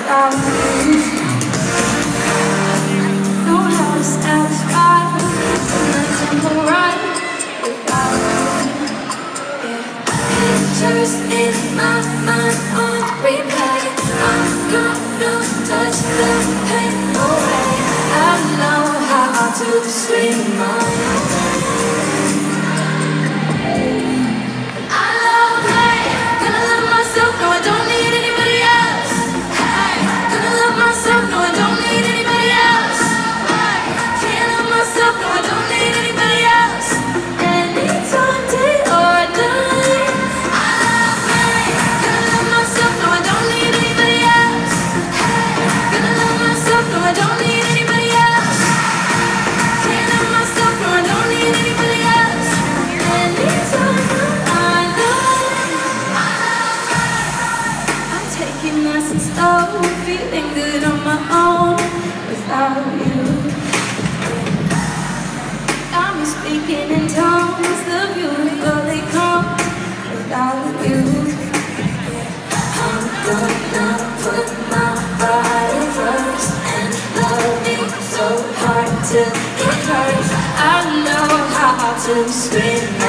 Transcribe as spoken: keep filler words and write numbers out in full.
without you. Know how to satisfy the temple right without you. Yeah. Pictures in my mind on replay. I'm gonna touch the pain away. I know how to swim my way. I love me, gonna love myself, no I don't need anybody else. Hey, gonna love myself, no I don't need anybody else. Hey, can't love myself, no I don't need anybody else. Anytime, day or night. I love me, gonna love myself, no I don't need anybody else. Hey, gonna love myself, no I don't need anybody else. Can't love myself, no I don't need anybody else. Anytime I know, I'm taking nice and slow, feeling good on my own without you. I'm speaking in tongues, the beautifully come without you. I'm gonna put my body first and love me so hard till it hurts. I know how to scream.